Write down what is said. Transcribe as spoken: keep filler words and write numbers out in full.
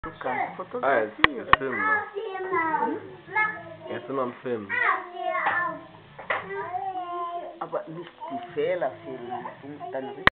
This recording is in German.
Du kannst Ah, er ist fotografieren. ist Film noch. Er ist immer am Film. Aber nicht die Fehler filmen. Dann